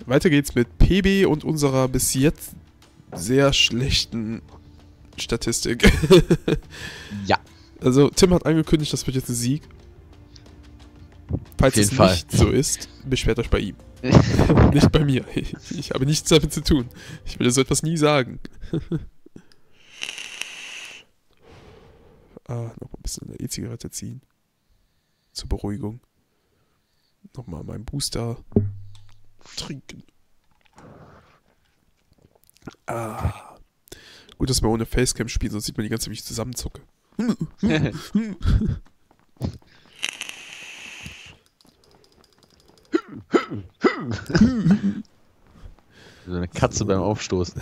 weiter geht's mit PB und unserer bis jetzt sehr schlechten Statistik. Ja. Also, Tim hat angekündigt, das wird jetzt ein Sieg. Falls es nicht so ist, beschwert euch bei ihm. Nicht bei mir. Ich habe nichts damit zu tun. Ich würde so etwas nie sagen. Noch ein bisschen eine E-Zigarette ziehen. Zur Beruhigung. Nochmal meinen Booster trinken. Gut, dass wir ohne Facecam spielen, sonst sieht man die ganze Zeit, wie ich zusammenzucke. So eine Katze beim Aufstoßen.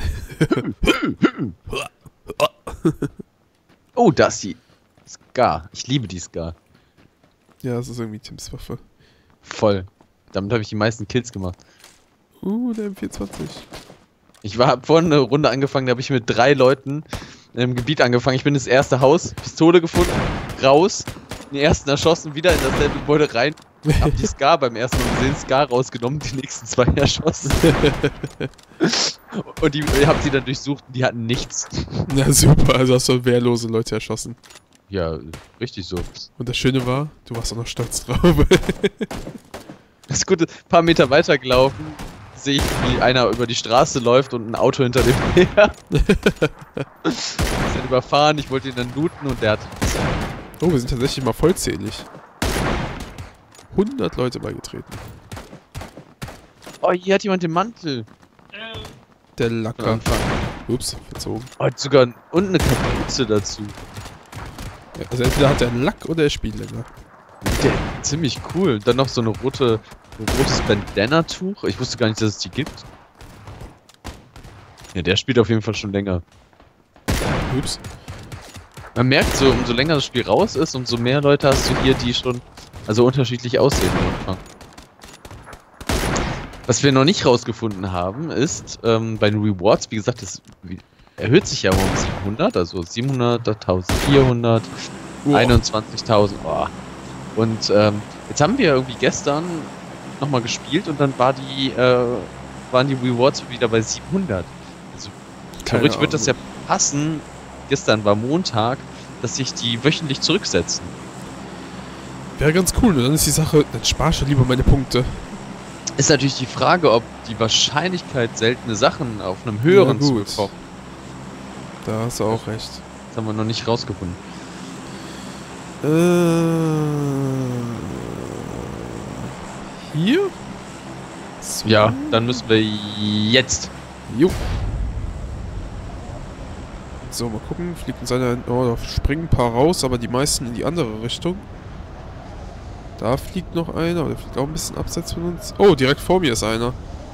Oh, das ist die Scar. Ich liebe die Scar. Ja, das ist irgendwie Tims Waffe. Voll. Damit habe ich die meisten Kills gemacht. Der M24. Ich hab vorhin eine Runde angefangen, da habe ich mit 3 Leuten im Gebiet angefangen. Ich bin ins erste Haus, Pistole gefunden, raus, den ersten erschossen, wieder in dasselbe Gebäude rein. Hab die Scar beim ersten Mal gesehen, Scar rausgenommen, die nächsten 2 erschossen. Und ich hab sie dann durchsucht und die hatten nichts. Ja, super, also hast du wehrlose Leute erschossen. Ja, richtig so. Und das Schöne war, du warst auch noch stolz drauf. Das Gute, ein paar Meter weiter gelaufen, sehe ich, wie einer über die Straße läuft und ein Auto hinter dem her. Ist dann überfahren, ich wollte ihn dann looten und der hat... Oh, wir sind tatsächlich mal vollzählig. 100 Leute beigetreten. Oh, hier hat jemand den Mantel. Der Lacker. Ups, verzogen. Oh, hat sogar und eine Kapuze dazu. Ja, also entweder hat er Lack oder er spielt länger. Der, ziemlich cool. Dann noch so ein rotes Bandana-Tuch. Ich wusste gar nicht, dass es die gibt. Ja, der spielt auf jeden Fall schon länger. Ups. Man merkt so, umso länger das Spiel raus ist, umso mehr Leute hast du hier, die schon also unterschiedlich aussehen am Anfang. Was wir noch nicht rausgefunden haben, ist, bei den Rewards, wie gesagt, das erhöht sich ja um 700, also 700, 1400, 21.000. Oh. Und jetzt haben wir irgendwie gestern nochmal gespielt und dann waren die Rewards wieder bei 700. Also theoretisch wird das ja passen, gestern war Montag, dass sich die wöchentlich zurücksetzen. Wäre ganz cool, und dann ist die Sache, dann sparst du lieber meine Punkte. Ist natürlich die Frage, ob die Wahrscheinlichkeit, seltene Sachen auf einem höheren zu bekommen. Da hast du auch recht. Das haben wir noch nicht rausgefunden. Hier? So. Ja, dann müssen wir jetzt. Jo. So, mal gucken. Fliegt uns einer... Oh, da springen ein paar raus, aber die meisten in die andere Richtung. Da fliegt noch einer, aber der fliegt auch ein bisschen abseits von uns. Oh, direkt vor mir ist einer.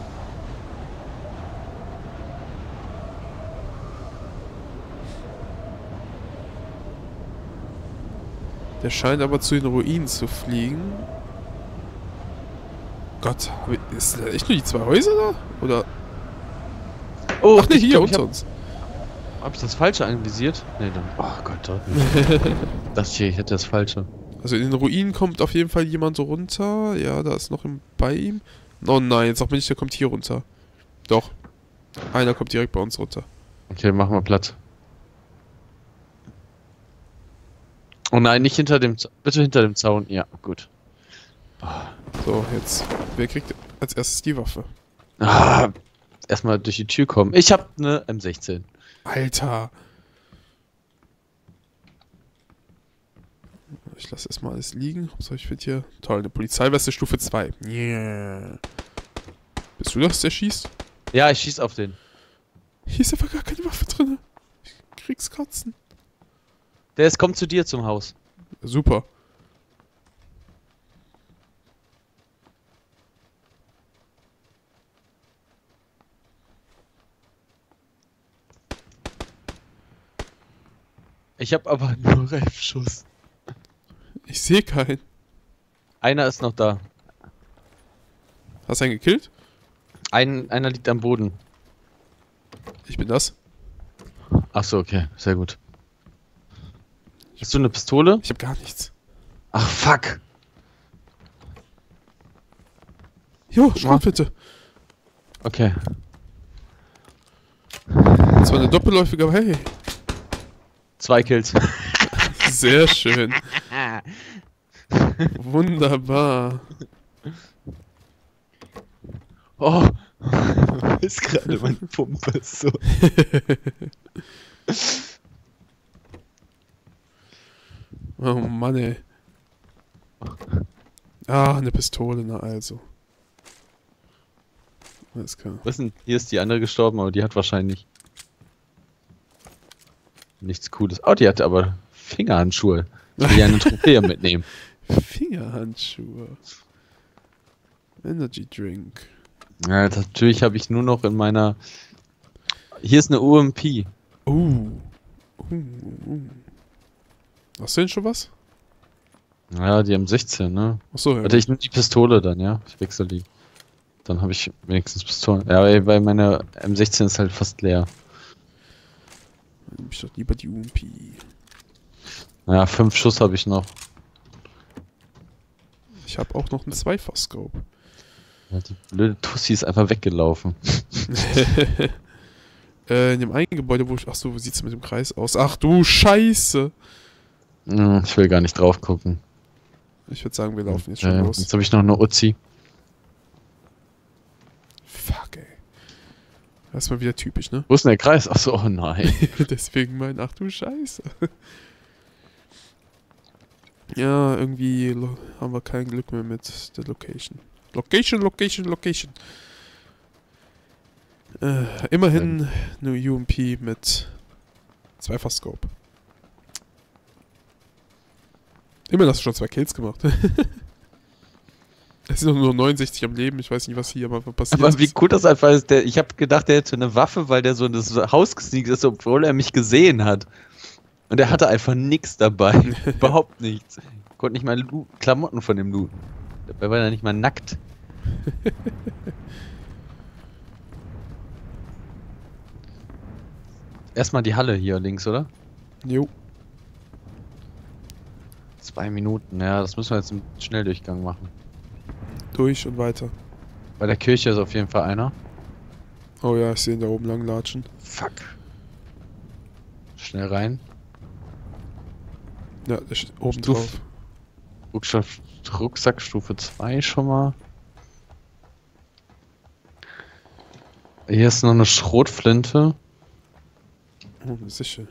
Der scheint aber zu den Ruinen zu fliegen. Gott, ist da echt nur die 2 Häuser da? Oder? Oh, ach ne, hier unter uns. Hab ich das Falsche anvisiert? Ne, dann... Oh Gott, dort nicht. Dachte ich hätte das Falsche. Also in den Ruinen kommt auf jeden Fall jemand runter. Ja, da ist noch bei ihm. Oh nein, jetzt sag mir nicht, der kommt hier runter. Doch. Einer kommt direkt bei uns runter. Okay, machen wir platt. Oh nein, nicht hinter dem Zaun. Bitte hinter dem Zaun. Ja, gut. So, jetzt. Wer kriegt als erstes die Waffe? Erstmal durch die Tür kommen. Ich hab eine M16. Alter. Ich lasse erstmal alles liegen. So, ich finde hier... Toll, eine Polizeiweste Stufe 2. Yeah. Bist du das, der schießt? Ja, ich schieß auf den. Hier ist einfach gar keine Waffe drin. Ich krieg's Kratzen. Kommt zu dir zum Haus. Super. Ich hab aber nur 11 Schuss. Ich sehe keinen. Einer ist noch da. Hast du einen gekillt? Einer liegt am Boden. Ich bin das. Achso, okay, sehr gut. Hast du eine Pistole? Ich habe gar nichts. Ach, fuck. Jo, Schrotflinte. Okay. Das war eine doppelläufige, aber hey. 2 Kills. Sehr schön. Wunderbar. Oh. Ist gerade meine Pumpe so. Oh Mann, ey. Ah, eine Pistole, na also. Alles klar. Was denn? Hier ist die andere gestorben, aber die hat wahrscheinlich nichts Cooles. Oh, die hatte aber Fingerhandschuhe. Ich will ja eine Trophäe mitnehmen. Fingerhandschuhe. Energy Drink. Ja, natürlich habe ich nur noch in meiner... Hier ist eine UMP. Uh. Hast du denn schon was? Ja, die M16, ne? Achso, ja. Warte, ich nehme die Pistole dann, ja? Ich wechsle die. Dann habe ich wenigstens Pistolen. Ja, weil meine M16 ist halt fast leer. Dann nehme ich doch lieber die UMP. Ja, 5 Schuss habe ich noch. Ich habe auch noch einen Zweifachscope. Ja, die blöde Tussi ist einfach weggelaufen. In dem einen Gebäude, wo ich... Achso, wo sieht's mit dem Kreis aus? Ach du Scheiße! Ich will gar nicht drauf gucken. Ich würde sagen, wir laufen jetzt schon los. Jetzt habe ich noch eine Uzi. Fuck, ey. Das ist mal wieder typisch, ne? Wo ist denn der Kreis? Achso, oh nein. Deswegen ach du Scheiße. Ja, irgendwie haben wir kein Glück mehr mit der Location. Location. Immerhin eine UMP mit Zweifachscope. Immerhin hast du schon 2 Kills gemacht. Es sind nur 69 am Leben. Ich weiß nicht, was hier am Anfang passiert Aber wie ist. cool das einfach ist. Ich habe gedacht, der hätte eine Waffe, weil der so in das Haus gesneakt ist, obwohl er mich gesehen hat. Und er hatte einfach nichts dabei. Überhaupt nichts. Konnte nicht mal Klamotten von dem looten. Dabei war er nicht mal nackt. Erstmal die Halle hier links, oder? Jo. 2 Minuten, ja, das müssen wir jetzt im Schnelldurchgang machen. Durch und weiter. Bei der Kirche ist auf jeden Fall einer. Oh ja, ich sehe ihn da oben lang latschen. Fuck. Schnell rein. Ja, der steht oben Stufe. drauf. Rucksackstufe 2 schon mal. Hier ist noch eine Schrotflinte. Oh, sicher.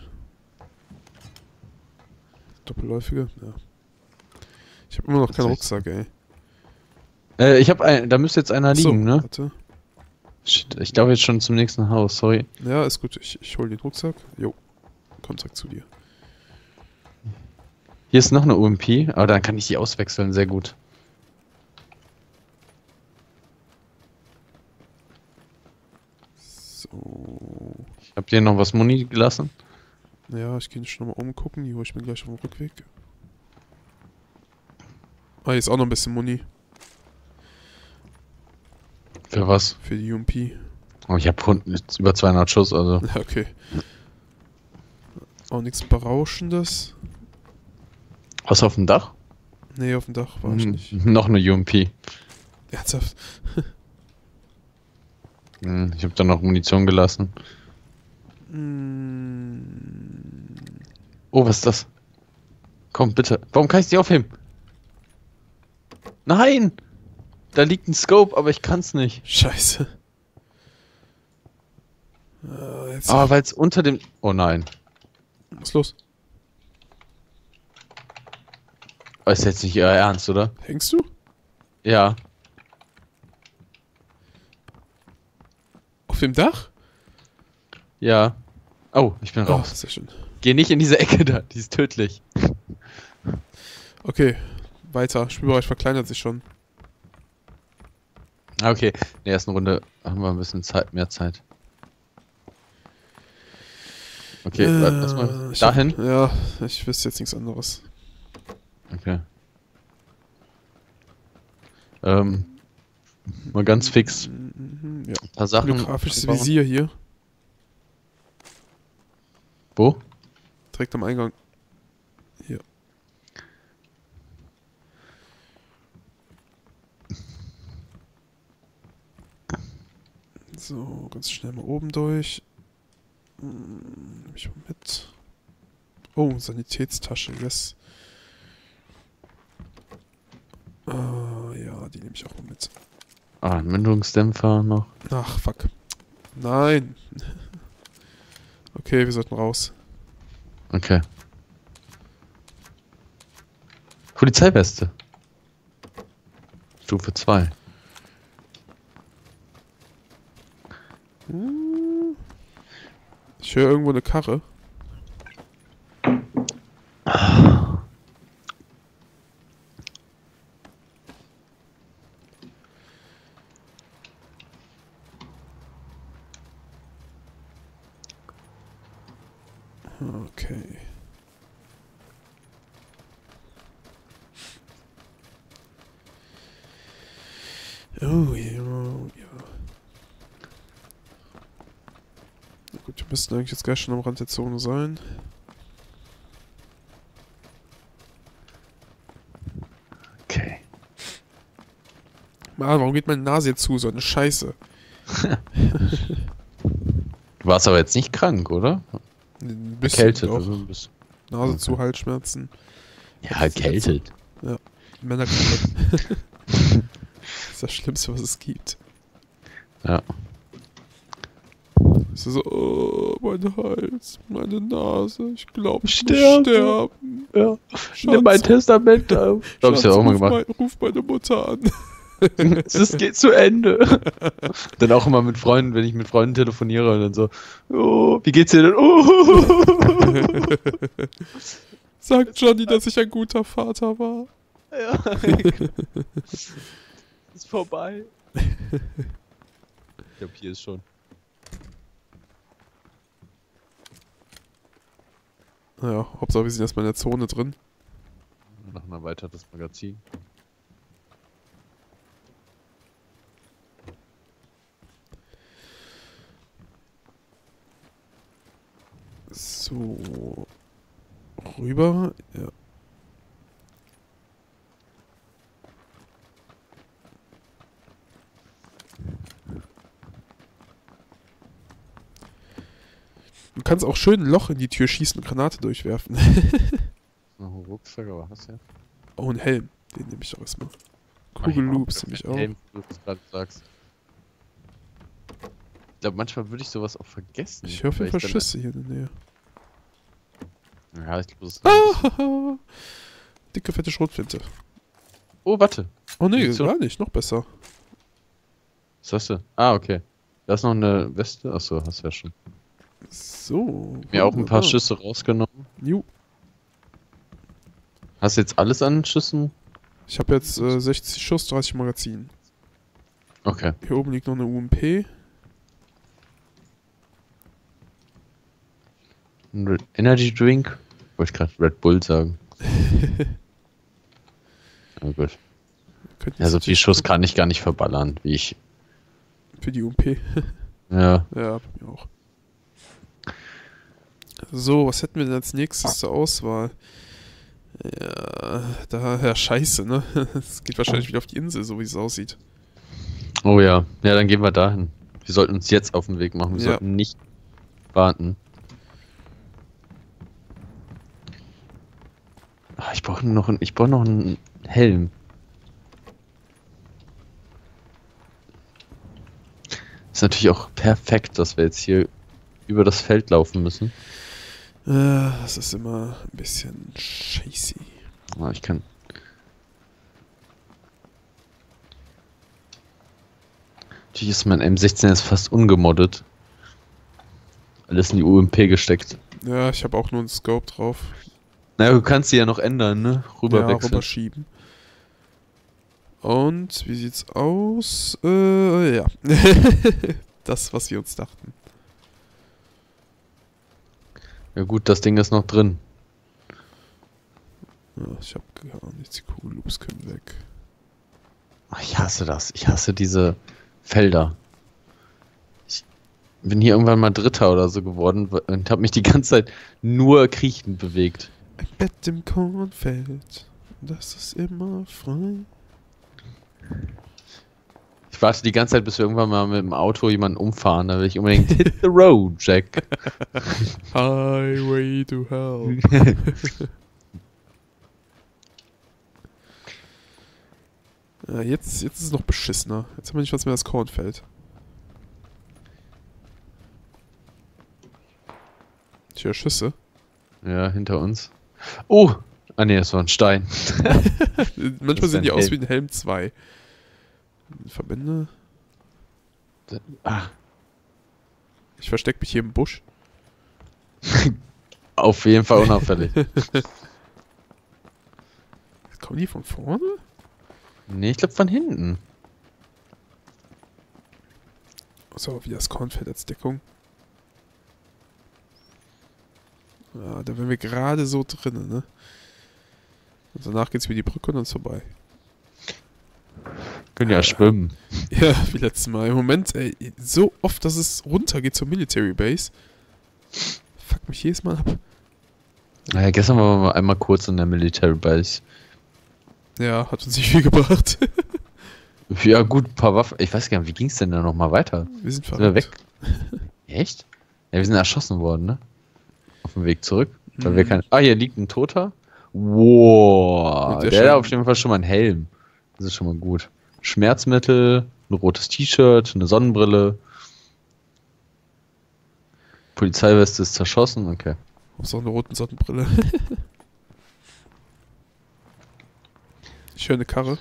Doppelläufige? Ja. Ich habe immer noch keinen Rucksack, ey. Ich habe einen, da müsste jetzt einer liegen, ne? Warte. Shit, ich glaube jetzt schon zum nächsten Haus, sorry. Ja, ist gut. Ich hol den Rucksack. Jo. Kontakt zu dir. Hier ist noch eine UMP, aber dann kann ich die auswechseln, sehr gut. So. Ich habe dir noch was Muni gelassen. Ja, ich gehe schon mal umgucken. Die hole ich mir gleich auf dem Rückweg. Ah, hier ist auch noch ein bisschen Muni. Für was? Für die UMP. Oh, ich habe über 200 Schuss, also. Ja, okay. Auch nichts Berauschendes. Was auf dem Dach? Nee, auf dem Dach war ich nicht. Noch eine UMP. Ernsthaft? Ich habe da noch Munition gelassen. Oh, was ist das? Komm, bitte. Warum kann ich die aufheben? Nein! Da liegt ein Scope, aber ich kann's nicht. Scheiße. Jetzt Aber weil es unter dem... Oh nein. was ist los? Oh, ist jetzt nicht Ihr Ernst, oder? Hängst du? Ja. Auf dem Dach? Ja. Oh, ich bin Oh, raus. sehr schön. Geh nicht in diese Ecke da, die ist tödlich. Okay, weiter. Spielbereich verkleinert sich schon. Okay, in der ersten Runde haben wir ein bisschen mehr Zeit. Okay, lass mal dahin. Ja, ich wüsste jetzt nichts anderes. Okay. Mal ganz fix Ja. ein paar Sachen. Holographisches bauen. Visier hier. Wo? Direkt am Eingang. Hier. So, ganz schnell mal oben durch. Nehme ich mal mit. Oh, Sanitätstasche, yes. Ja, die nehme ich auch mal mit. Ah, ein Mündungsdämpfer noch. Ach, fuck. Nein. Okay, wir sollten raus. Okay. Polizeiweste. Stufe 2. Ich höre irgendwo eine Karre. Okay. Oh ja, ja. Na gut, wir müssten eigentlich jetzt gleich schon am Rand der Zone sein. Okay. Mann, warum geht meine Nase jetzt zu? So eine Scheiße. Du warst aber jetzt nicht krank, oder? Ein bisschen Erkältet. doch. Also ein bisschen. Nase Okay. zu, Halsschmerzen. Ja, erkältet. Männergrippe. Das ist das Schlimmste, was es gibt. Ja. Es ist so, oh, mein Hals, meine Nase, ich glaube, ich Sterbe. muss sterben. Ja. Schatz, Nimm mein Testament auf. Ich hab's ja auch mal gemacht. Ruf meine Mutter an. Es geht zu Ende. Dann auch immer mit Freunden, wenn ich mit Freunden telefoniere und dann so, oh, wie geht's dir denn? Oh. Sagt Johnny, dass ich ein guter Vater war. Ja. Ist vorbei. Ich glaube, hier ist schon. Naja, Hauptsache wir sind erstmal in der Zone drin. Noch ein erweitertes Magazin. So. Rüber. Ja. Du kannst auch schön ein Loch in die Tür schießen und Granate durchwerfen. Noch ein Rucksack, aber hast du ja. Oh, ein Helm. Den nehme ich auch erstmal. Kugelloops nehme ich auch. Helm, wie du das gerade sagst. Ich glaube, manchmal würde ich sowas auch vergessen. Ich höre auf weil jeden Fall ich dann- Schüsse hier in der Nähe. Ja, ich glaube, das ist. Ah, dicke, fette Schrotflinte. Oh, warte. Oh nee, Munition. gar nicht. Noch besser. Was hast du? Ah, okay. Da ist noch eine Weste. Achso, hast du ja schon. So. Mir auch ein paar wunderbar. Schüsse rausgenommen. Ju. Hast du jetzt alles an Schüssen? Ich habe jetzt 60 Schuss, 30 Magazin. Okay. Hier oben liegt noch eine UMP. Ein Energy Drink? Wollte ich gerade Red Bull sagen. Ja, gut. Könnte Ja, so jetzt viel Schuss kann ich gar nicht verballern, wie ich. für die UMP. Ja. Ja, bei mir auch. So, was hätten wir denn als nächstes zur Auswahl? Ja, scheiße, ne? Es geht wahrscheinlich wieder auf die Insel, so wie es aussieht. Oh ja. Ja, dann gehen wir dahin. Wir sollten uns jetzt auf den Weg machen. Wir Ja. sollten nicht warten. Ah, ich brauche noch einen Helm. Ist natürlich auch perfekt, dass wir jetzt hier über das Feld laufen müssen. Das ist immer ein bisschen scheiße. Ah, ich kann. Natürlich ist mein M16 jetzt fast ungemoddet. Alles in die UMP gesteckt. Ja, ich habe auch nur einen Scope drauf. Naja, du kannst sie ja noch ändern, ne? Rüber Ja, wechseln. rüberschieben. Und, wie sieht's aus? Ja. Das, was wir uns dachten. Ja gut, das Ding ist noch drin. Ja, ich habe gar nichts. Die Kugelloops können weg. Ach, ich hasse das. Ich hasse diese Felder. Ich bin hier irgendwann mal Dritter oder so geworden und habe mich die ganze Zeit nur kriechend bewegt. Ein Bett im Kornfeld. Das ist immer frei. Ich warte die ganze Zeit, bis wir irgendwann mal mit dem Auto jemanden umfahren. Da will ich unbedingt hit the road, Jack. Highway to hell. Ja, jetzt ist es noch beschissener. Jetzt haben wir nicht was mehr das Kornfeld. Ich höre Schüsse. Ja, hinter uns. Oh! Ah ne, das war ein Stein. Manchmal sehen die aus wie ein Helm 2. Verbände. Ah. Ich verstecke mich hier im Busch. Auf jeden Fall unauffällig. Kommen die von vorne? Nee, ich glaube von hinten. So, wie das Kornfeld als Deckung. Ja, da wären wir gerade so drinnen, ne? Und danach geht's über die Brücke und dann ist vorbei. Können ja schwimmen. Ja, wie letztes Mal. Im Moment, ey, so oft, dass es runter geht zur Military Base. Fuck mich jedes Mal ab. Naja, gestern waren wir einmal kurz in der Military Base. Ja, hat uns nicht viel gebracht. Ja gut, ein paar Waffen. Ich weiß gar nicht, wie ging es denn da nochmal weiter? Wir sind Sind wir weg? verrückt. Echt? Ja, wir sind erschossen worden, ne? Auf dem Weg zurück. Weil wir kein... Ah, hier liegt ein Toter. Wow. Und der Der hat schon- auf jeden Fall schon mal einen Helm. Das ist schon mal gut. Schmerzmittel, ein rotes T-Shirt, eine Sonnenbrille. Polizeiweste ist zerschossen, okay. Auf so eine roten Sonnenbrille. Ich höre eine Karre.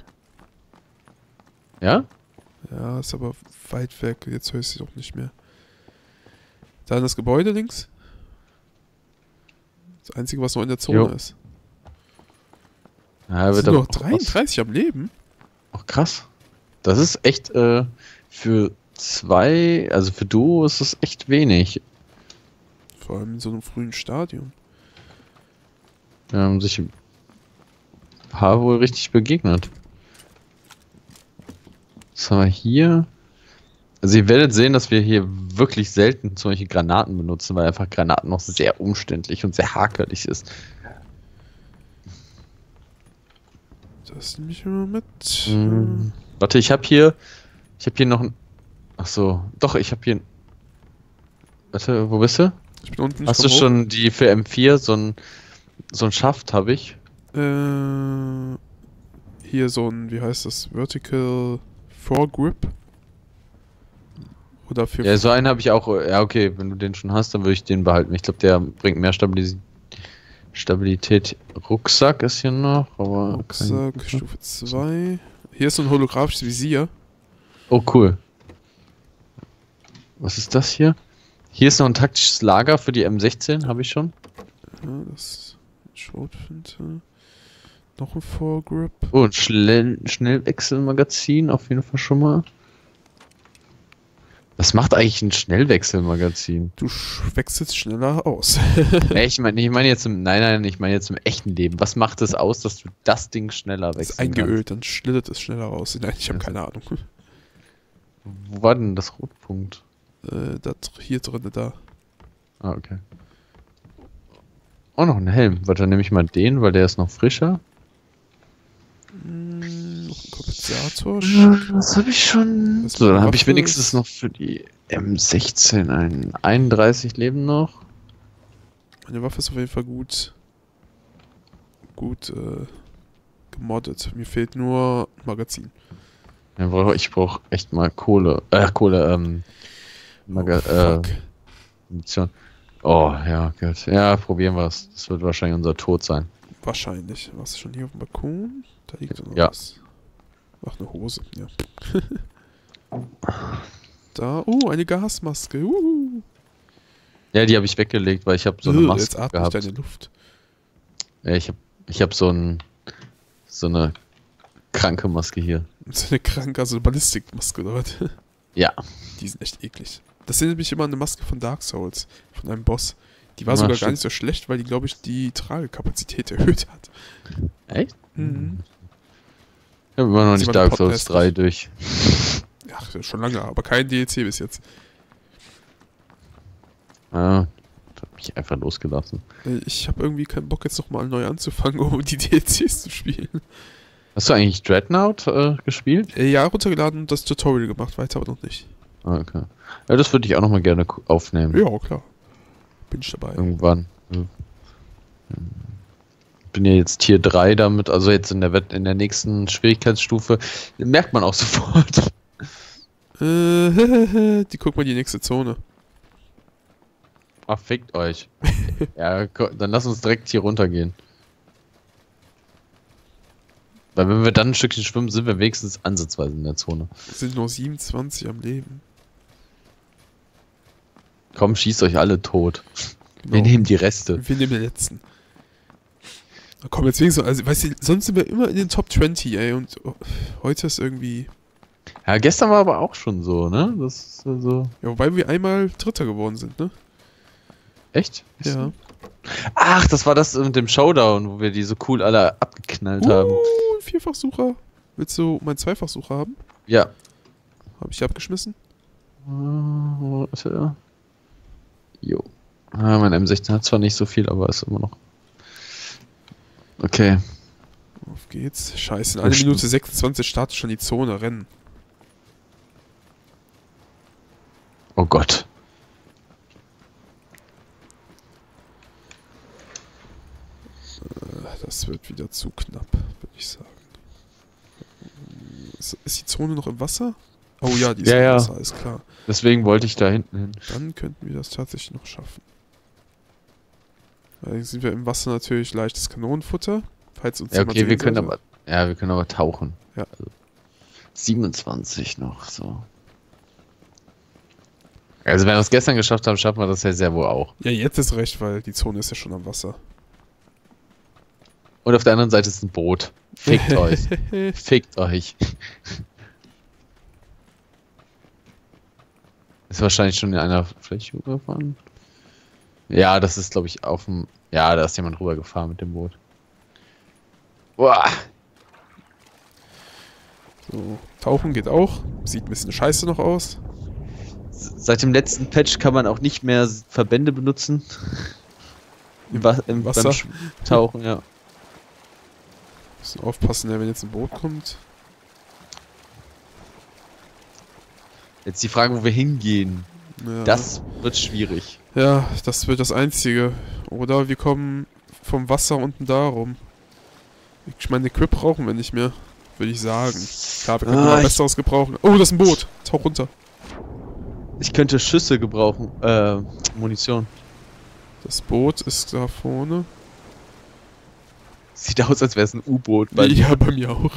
Ja? Ja, ist aber weit weg. Jetzt höre ich sie doch nicht mehr. Da in das Gebäude links. Das Einzige, was noch in der Zone Jo. ist. Ja, Es wird sind aber noch 33 am Leben. auch krass. Das ist echt für zwei, also für Duo ist das echt wenig. Vor allem in so einem frühen Stadium. Da haben sich ein paar wohl richtig begegnet. Was haben wir hier? Also ihr werdet sehen, dass wir hier wirklich selten solche Granaten benutzen, weil einfach Granaten noch sehr umständlich und sehr hakelig ist. Das nehme ich immer mit. Warte, ich habe hier noch ein... Ach so, doch, ich habe hier... Warte, wo bist du? Ich bin unten. ich Hast du komm hoch. schon die für M4, so ein Schaft habe ich? Hier so ein, wie heißt das? Vertical Foregrip? Oder für. Ja, so einen habe ich auch. Ja, okay, wenn du den schon hast, dann würde ich den behalten. Ich glaube, der bringt mehr Stabilität. Rucksack ist hier noch, aber... Rucksack, Stufe 2. Hier ist so ein holographisches Visier. Oh, cool. Was ist das hier? Hier ist noch ein taktisches Lager für die M16, habe ich schon. Ja, das ist Schrotflinte. Noch ein Foregrip. Oh, ein Schnellwechselmagazin, auf jeden Fall schon mal. Was macht eigentlich ein Schnellwechselmagazin? Du wechselst schneller aus. Ich meine jetzt nein, ich meine jetzt im echten Leben. Was macht es aus, dass du das Ding schneller Das ist wechseln kannst? eingeölt, dann schlittert es schneller raus. Nein, ich habe keine Ahnung. Wo war denn das Rotpunkt? Das hier drin, da. Ah, okay. Oh, noch ein Helm. Warte, dann nehme ich mal den, weil der ist noch frischer. Noch ein Kompensator. Das habe ich schon. Das So, dann habe ich Waffe wenigstens ist- noch für die M16 ein 31 Leben noch. Meine Waffe ist auf jeden Fall gut gemoddet. Mir fehlt nur ein Magazin. Ja, ich brauche echt mal Kohle. Fuck. Munition. Oh, ja, gut. Ja, probieren wir es. Das wird wahrscheinlich unser Tod sein. Wahrscheinlich. Warst du schon hier auf dem Balkon? Da liegt doch noch Ja. was. Ach, eine Hose. Ja. Da. Oh, eine Gasmaske. Ja, die habe ich weggelegt, weil ich habe so eine Jetzt Maske atme ich gehabt. deine Luft. Ja, ich hab so eine kranke Maske hier. So eine kranke, also eine Ballistikmaske oder was? Ja. Die sind echt eklig. Das erinnert mich immer an eine Maske von Dark Souls. Von einem Boss. Die war Ja, sogar gar stimmt. nicht so schlecht, weil die, glaube ich, die Tragekapazität erhöht hat. Echt? Mhm. Ich habe immer noch Sie nicht war Dark der Souls Podcast 3 durch. Ach, schon lange, aber kein DLC bis jetzt. Ah, da hab ich einfach losgelassen. Ich habe irgendwie keinen Bock, jetzt nochmal neu anzufangen, um die DLCs zu spielen. Hast du eigentlich Dreadnought gespielt? Ja, runtergeladen und das Tutorial gemacht, weiter aber noch nicht. Ah, okay. Ja, das würde ich auch nochmal gerne aufnehmen. Ja, klar. Bin ich dabei. Irgendwann. Ja. Bin ja jetzt Tier 3 damit, also jetzt in der nächsten Schwierigkeitsstufe. Merkt man auch sofort. Die guck mal die nächste Zone. Ach, fickt euch. Ja, dann lass uns direkt hier runtergehen. Weil wenn wir dann ein Stückchen schwimmen, sind wir wenigstens ansatzweise in der Zone. Es sind nur 27 am Leben. Komm, schießt euch alle tot. Genau. Wir nehmen die Reste. Wir nehmen den letzten. Na komm, jetzt wenigstens, also, weißt du, sonst sind wir immer in den Top 20, ey, und heute ist irgendwie... Ja, gestern war aber auch schon so, ne? Das ist so... Ja, wobei wir einmal Dritter geworden sind, ne? Echt? Ja. Ach, das war das mit dem Showdown, wo wir die so cool alle abgeknallt haben. Ein Vierfachsucher. Willst du meinen Zweifachsucher haben? Ja. Habe ich abgeschmissen? Warte. Jo. Mein M16 hat zwar nicht so viel, aber ist immer noch... Okay. Auf geht's. Scheiße, in 1 Minute 26 startet schon die Zone. Rennen. Oh Gott. Das wird wieder zu knapp, würde ich sagen. Ist die Zone noch im Wasser? Oh ja, die ist im Wasser, ist klar. Deswegen wollte ich da hinten hin. Dann könnten wir das tatsächlich noch schaffen. Dann sind wir im Wasser natürlich leichtes Kanonenfutter. Falls uns Ja, okay, wir können sollte. wir können aber tauchen. Ja. Also 27 noch, so. Also wenn wir es gestern geschafft haben, schaffen wir das ja sehr wohl auch. Ja, jetzt ist recht, weil die Zone ist ja schon am Wasser. Und auf der anderen Seite ist ein Boot. Fickt euch. Fickt euch. Ist wahrscheinlich schon in einer Fläche überfahren. Ja, das ist, glaube ich, auf dem... Ja, da ist jemand rübergefahren mit dem Boot. Boah. So, tauchen geht auch. Sieht ein bisschen scheiße noch aus. Seit dem letzten Patch kann man auch nicht mehr Verbände benutzen. Im Wasser? Beim Tauchen, ja. Müssen aufpassen, wenn jetzt ein Boot kommt. Jetzt die Frage, wo wir hingehen. Ja. Das wird schwierig. Ja, das wird das Einzige. Oder wir kommen vom Wasser unten da rum. Ich meine, Equip brauchen wir nicht mehr, würde ich sagen. Klar, wir können noch Besseres gebrauchen. Oh, das ist ein Boot. Tauch runter. Ich könnte Schüsse gebrauchen. Munition. Das Boot ist da vorne. Sieht aus, als wäre es ein U-Boot. Ja, bei mir auch.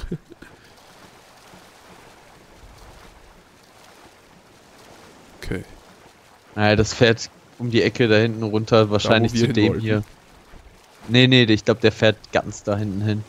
Okay. Naja, das fährt um die Ecke da hinten runter. Wahrscheinlich Da, wo wir zu dem hin hier. Nee, ich glaube, der fährt ganz da hinten hin.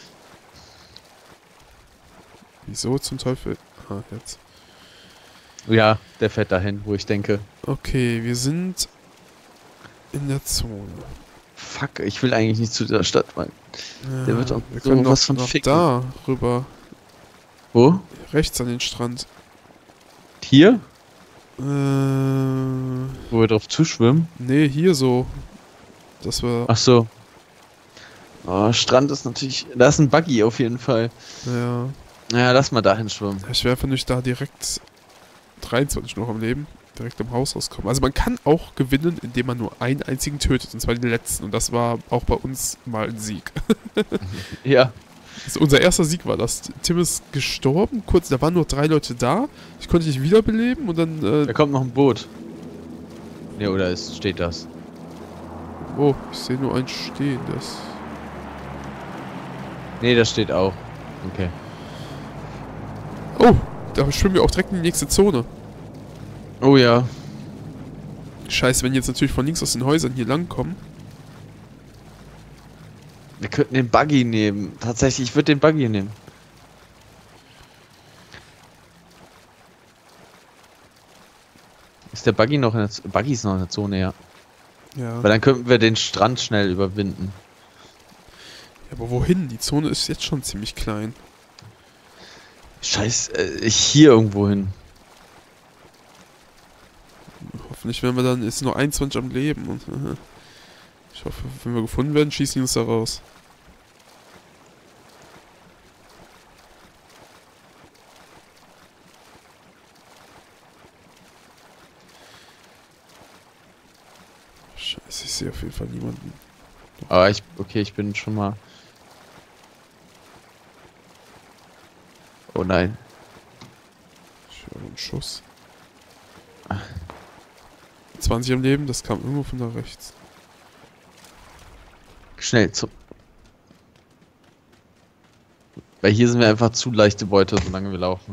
Wieso zum Teufel? Ah, jetzt. Ja, der fährt dahin, wo ich denke. Okay, wir sind in der Zone. Fuck, ich will eigentlich nicht zu der Stadt, weil der wird auch wir so können was von noch ficken. da rüber. Wo? Rechts an den Strand. Hier? Äh, Wo wir drauf zuschwimmen? nee, hier so. Das war. Ach so. Oh, Strand ist natürlich... Da ist ein Buggy auf jeden Fall. Ja. Naja, lass mal dahin schwimmen. Ich wäre einfach nicht da direkt 23 noch am Leben. Direkt im Haus rauskommen. Also man kann auch gewinnen, indem man nur einen einzigen tötet. Und zwar den letzten. Und das war auch bei uns mal ein Sieg. Ja. Also unser erster Sieg war das. Tim ist gestorben. Kurz, da waren nur 3 Leute da. Ich konnte dich wiederbeleben und dann... Da kommt noch ein Boot. Ne, oder steht das? Oh, ich sehe nur ein stehendes. Ne, das steht auch. Okay. Oh, da schwimmen wir auch direkt in die nächste Zone. Oh ja. Scheiße, wenn die jetzt natürlich von links aus den Häusern hier langkommen. Wir könnten den Buggy nehmen. Tatsächlich, ich würde den Buggy nehmen. Ist der Buggy noch in der Buggy ist noch in der Zone, ja. Ja. Weil dann könnten wir den Strand schnell überwinden. Ja, aber wohin? Die Zone ist jetzt schon ziemlich klein. Scheiße, hier irgendwo hin. Hoffentlich werden wir dann... Ist nur 21 am Leben. Und, ich hoffe, wenn wir gefunden werden, schießen die uns da raus. Scheiße, ich sehe auf jeden Fall niemanden. Aber okay, ich bin schon mal... Oh nein. Ich höre einen Schuss. 20 am Leben, das kam irgendwo von da rechts. Schnell zu... Weil hier sind wir einfach zu leichte Beute, solange wir laufen.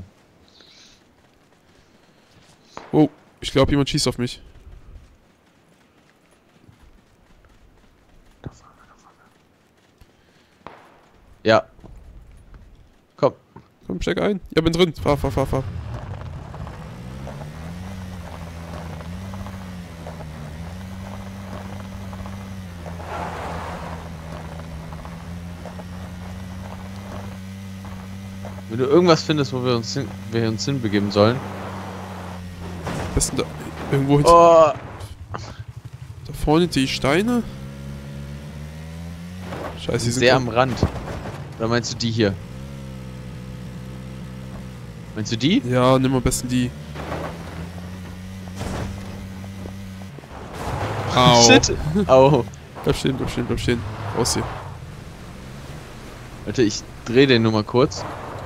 Oh, ich glaube, jemand schießt auf mich. Ja. Komm. Komm, steig ein. Ja, bin drin. Fahr. Wenn du irgendwas findest, wo wir uns hinbegeben sollen. Am besten da irgendwo hinter. Oh. Da vorne die Steine. Scheiße, die sind Sehr am Rand. Oder meinst du die hier? Meinst du die? Ja, nimm am besten die. Au. Shit. Au. Bleib stehen. Raus hier. Warte, ich dreh den nur mal kurz.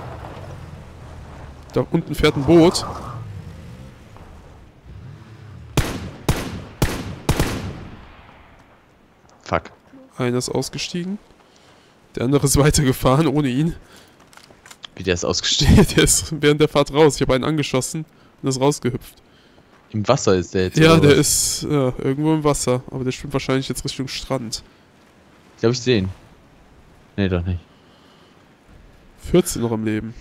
Da unten fährt ein Boot. Fuck. Einer ist ausgestiegen. Der andere ist weitergefahren ohne ihn. Wie der ist ausgestiegen. Der ist während der Fahrt raus. Ich habe einen angeschossen und ist rausgehüpft. Im Wasser ist der jetzt. Ja, oder der was? ist irgendwo im Wasser. Aber der schwimmt wahrscheinlich jetzt Richtung Strand. Ich glaube, ich sehe ihn. Nee, doch nicht. 14 noch am Leben.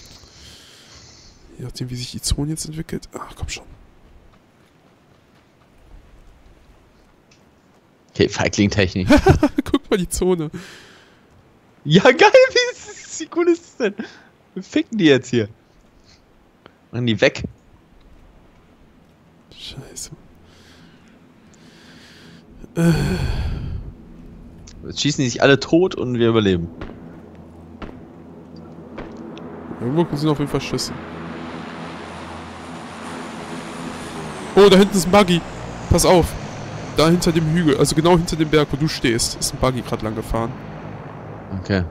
Je nachdem, wie sich die Zone jetzt entwickelt. Ach, komm schon. Okay, Feigling-Technik. Guck mal die Zone. Ja, geil, wie cool ist das denn? Wir ficken die jetzt hier. Machen die weg. Scheiße. Jetzt schießen die sich alle tot und wir überleben. Irgendwo sind auf jeden Fall Schüsse. Oh, da hinten ist ein Buggy. Pass auf. Da hinter dem Hügel, also genau hinter dem Berg, wo du stehst, ist ein Buggy gerade lang gefahren. Okay.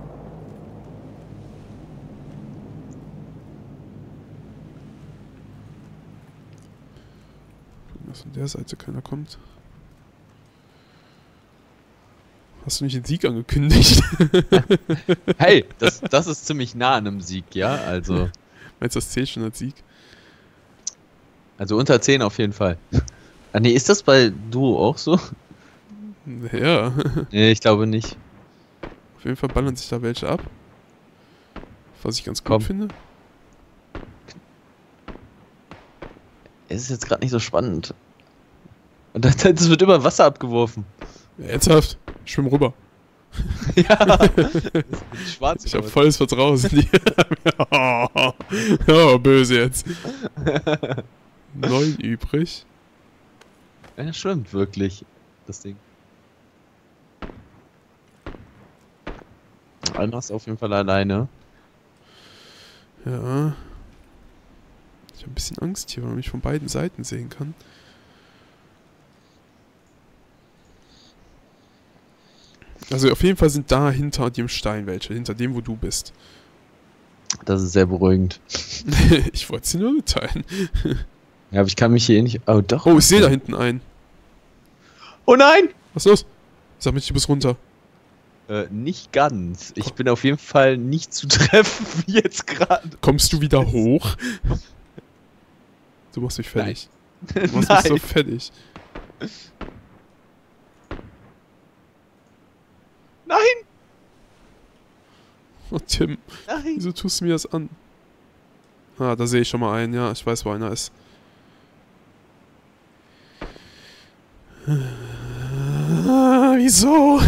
Dass von der Seite keiner kommt. Hast du nicht den Sieg angekündigt? Hey, das ist ziemlich nah an einem Sieg, ja? Also Meinst du, das zählt schon als Sieg? unter 10 auf jeden Fall. Ah nee, ist das bei Duo auch so? Ja. Nee, ich glaube nicht. Auf jeden Fall ballern sich da welche ab. Was ich ganz gut Komm. finde. Es ist jetzt gerade nicht so spannend. Und das wird immer Wasser abgeworfen. Ernsthaft? Schwimm rüber. Ja. Schwarz. Ich hab volles Vertrauen in die. Oh, böse jetzt. 9 übrig. Ja, schwimmt wirklich. Das Ding. Einer ist auf jeden Fall alleine. Ja. Ich habe ein bisschen Angst hier, weil man mich von beiden Seiten sehen kann. Also auf jeden Fall sind da hinter dem Stein welche, hinter dem, wo du bist. Das ist sehr beruhigend. Ich wollte sie nur mitteilen. Ja, aber ich kann mich hier eh nicht... Oh, doch. Oh, ich sehe da hinten einen. Oh nein! Was ist los? Sag mir, du bist runter. Nicht ganz. Ich bin auf jeden Fall nicht zu treffen, wie jetzt gerade. Kommst du wieder hoch? Du machst mich fertig. Du machst mich so fertig. Nein! Oh, Tim, Nein! wieso tust du mir das an? Ah, da sehe ich schon mal einen. Ja, ich weiß, wo einer ist. Wieso?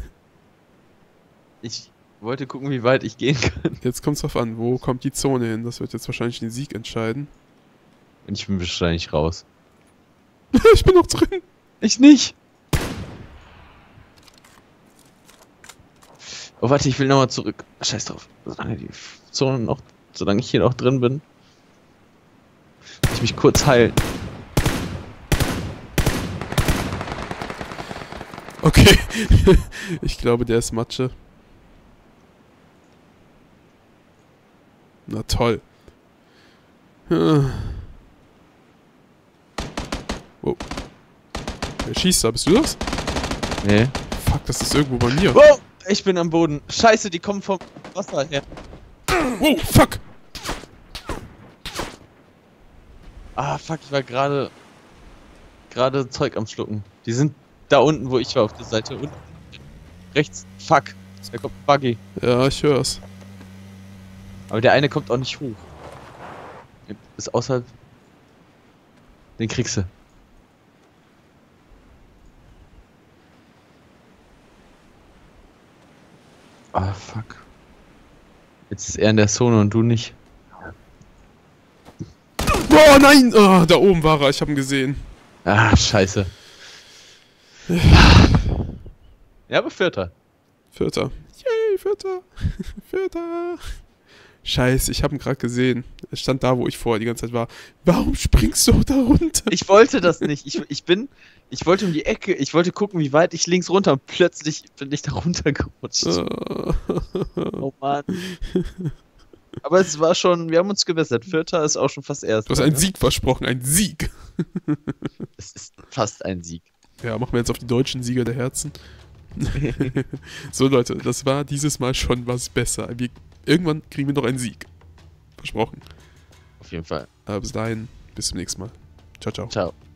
Ich wollte gucken, wie weit ich gehen kann. Jetzt kommt es drauf an, wo kommt die Zone hin? Das wird jetzt wahrscheinlich den Sieg entscheiden. Und ich bin wahrscheinlich raus. Ich bin noch drin. Ich nicht! Oh, warte, ich will nochmal zurück. Scheiß drauf. Solange die Zone noch... Solange ich hier noch drin bin. Will ich mich kurz heilen. Okay. Ich glaube, der ist Matsche. Na toll. Wow. Wer schießt da? Bist du das? Nee. Fuck, das ist irgendwo bei mir. Wow! Ich bin am Boden. Scheiße, die kommen vom Wasser her. Wow, fuck! Ah, fuck, ich war gerade Zeug am Schlucken. Die sind da unten, wo ich war, auf der Seite. Unten. Rechts. Fuck. Da kommt ein Buggy. Ja, ich hör's. Aber der eine kommt auch nicht hoch. Ist außerhalb. Den kriegst du. Ah, fuck. Jetzt ist er in der Zone und du nicht. Oh nein! Oh, da oben war er, ich hab ihn gesehen. Ah, scheiße. Ja, aber Vierter. Vierter. Yay, Vierter. Vierter. Scheiße, ich hab ihn gerade gesehen. Er stand da, wo ich vorher die ganze Zeit war. Warum springst du da runter? Ich wollte das nicht. Ich wollte um die Ecke, ich wollte gucken, wie weit ich links runter und plötzlich bin ich da runtergerutscht. Oh Mann. Aber es war schon, wir haben uns gebessert. Vierter ist auch schon fast Erster. Du hast einen Sieg versprochen, ein Sieg. Es ist fast ein Sieg. Ja, machen wir jetzt auf die deutschen Sieger der Herzen. So Leute, das war dieses Mal schon was besser. Irgendwann kriegen wir noch einen Sieg. Versprochen. Auf jeden Fall. Aber bis dahin, bis zum nächsten Mal. Ciao, ciao. Ciao.